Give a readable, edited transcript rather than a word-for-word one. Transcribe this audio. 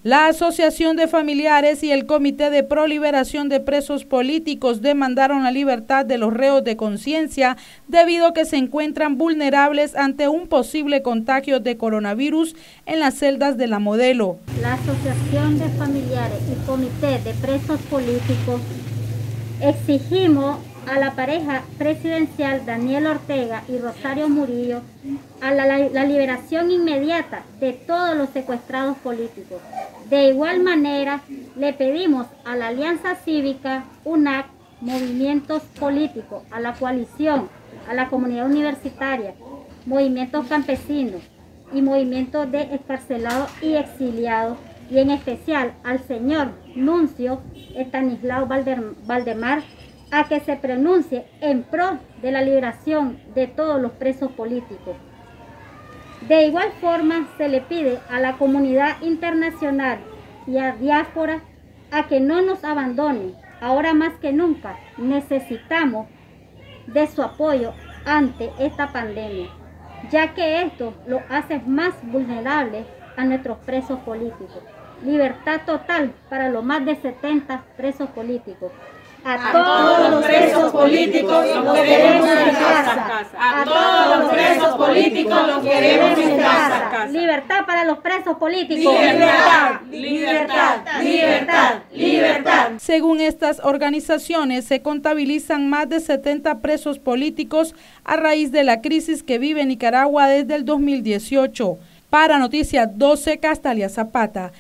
La Asociación de Familiares y el Comité de Proliberación de Presos Políticos demandaron la libertad de los reos de conciencia debido a que se encuentran vulnerables ante un posible contagio de coronavirus en las celdas de la Modelo. La Asociación de Familiares y Comité de Presos Políticos exigimos a la pareja presidencial Daniel Ortega y Rosario Murillo a la liberación inmediata de todos los secuestrados políticos. De igual manera, le pedimos a la Alianza Cívica, UNAC, movimientos políticos, a la coalición, a la comunidad universitaria, movimientos campesinos y movimientos de excarcelados y exiliados, y en especial al señor Nuncio Estanislao Valdemar, a que se pronuncie en pro de la liberación de todos los presos políticos. De igual forma, se le pide a la comunidad internacional y a diáspora a que no nos abandonen. Ahora más que nunca necesitamos de su apoyo ante esta pandemia, ya que esto lo hace más vulnerables a nuestros presos políticos. Libertad total para los más de 70 presos políticos. A todos los presos políticos los queremos en casa. A todos los presos políticos los queremos en casa. Libertad para los presos políticos. Libertad, libertad, libertad, libertad. Según estas organizaciones, se contabilizan más de 70 presos políticos a raíz de la crisis que vive Nicaragua desde el 2018. Para Noticias 12, Castalia Zapata.